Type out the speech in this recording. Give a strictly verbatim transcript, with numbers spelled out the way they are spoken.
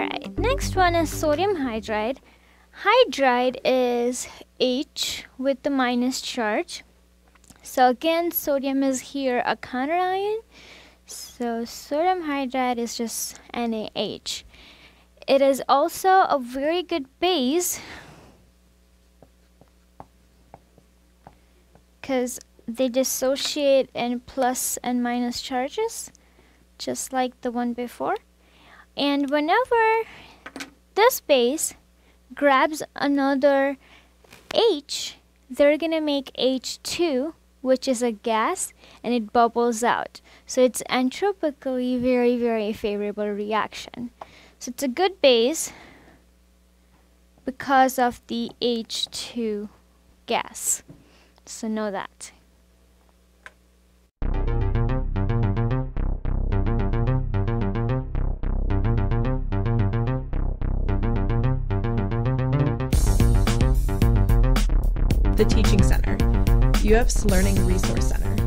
Alright, next one is sodium hydride. Hydride is H with the minus charge. So again, sodium is here a counter ion. So sodium hydride is just N A H. It is also a very good base because they dissociate in plus and minus charges, just like the one before. And whenever this base grabs another H, they're gonna make H two, which is a gas, and it bubbles out. So it's entropically very, very favorable reaction. So it's a good base because of the H two gas. So know that. The Teaching Center, U F's Learning Resource Center.